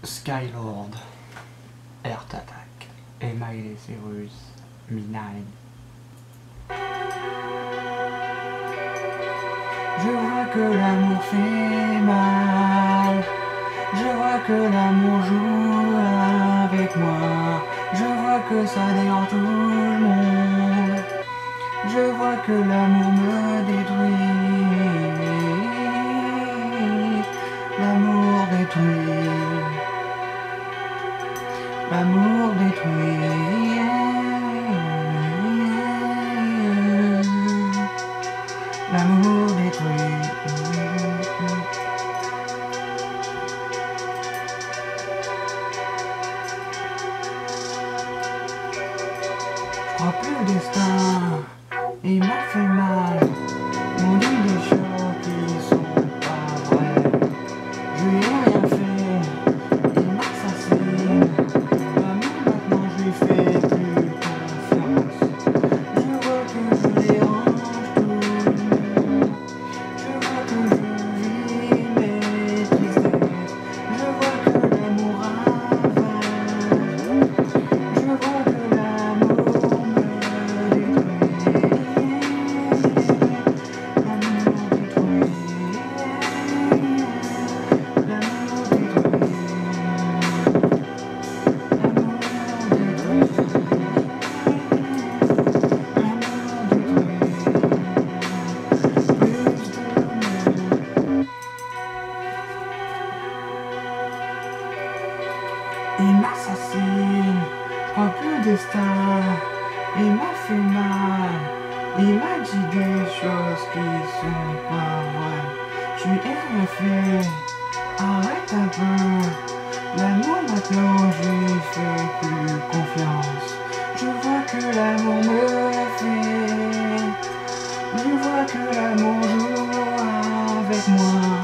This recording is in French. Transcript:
scarlxrd, Heart Attack et Miley Cyrus, Midnight. Je vois que l'amour fait mal, je vois que l'amour joue avec moi, je vois que ça dérange tout le monde, je vois que l'amour me détruit, l'amour détruit, l'amour détruit, l'amour détruit. Je crois plus au destin, il m'a fait mal, m'ont dit des choses qui sont pas vraies. Je lui ai rien fait, il m'assassine, l'amour maintenant je lui fais plus confiance. Je vois que je dérange tout, je vois que je vis mes tristesses, je vois que l'amour ravage, je vois que l'amour me détruit, l'amour détruit, l'amour détruit, il m'assassine, je crois plus au destin, il m'a fait mal, il m'a dit des choses qui sont pas vraies. Je lui ai rien fait, arrête un peu, l'amour maintenant je lui fais plus confiance. Je vois que l'amour me fait, je vois que l'amour joue avec moi.